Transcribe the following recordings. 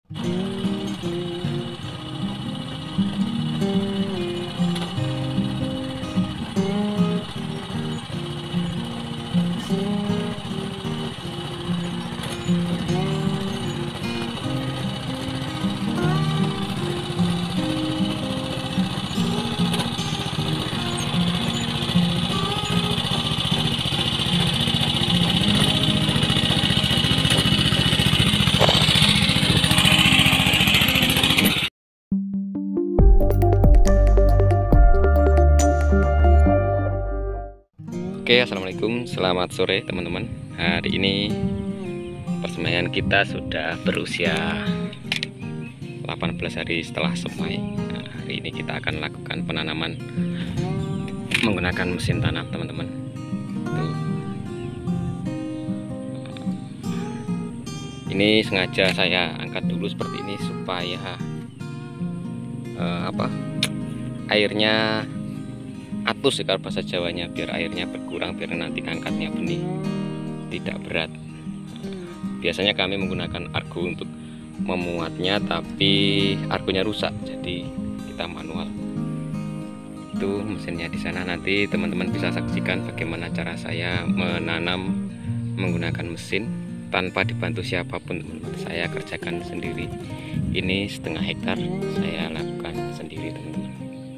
Oke, assalamualaikum, selamat sore teman-teman. Hari ini persemaian kita sudah berusia 18 hari setelah semai. Hari ini kita akan lakukan penanaman menggunakan mesin tanam, teman-teman. Ini sengaja saya angkat dulu seperti ini supaya airnya atus, kalau bahasa Jawanya, biar airnya berkurang, biar nanti angkatnya benih tidak berat. Biasanya kami menggunakan argo untuk memuatnya, tapi argonya rusak, jadi kita manual. Itu mesinnya di sana. Nanti teman-teman bisa saksikan bagaimana cara saya menanam menggunakan mesin tanpa dibantu siapapun, teman-teman. Saya kerjakan sendiri. Ini setengah hektar saya lakukan sendiri, teman-teman.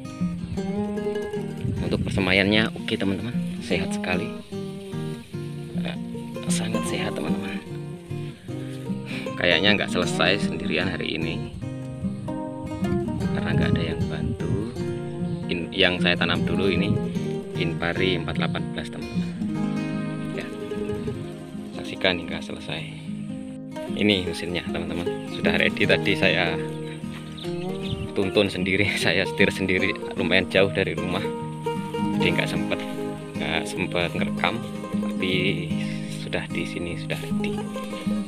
Untuk persemaiannya oke, teman-teman, sehat sekali, sangat sehat, teman-teman. Kayaknya nggak selesai sendirian hari ini karena nggak ada yang bantu. Yang saya tanam dulu ini Inpari 418, teman-teman ya, saksikan hingga selesai. Ini mesinnya, teman-teman, sudah ready. Tadi saya tuntun sendiri, saya setir sendiri, lumayan jauh dari rumah, jadi nggak sempat ngerekam, tapi sudah di sini, sudah ready.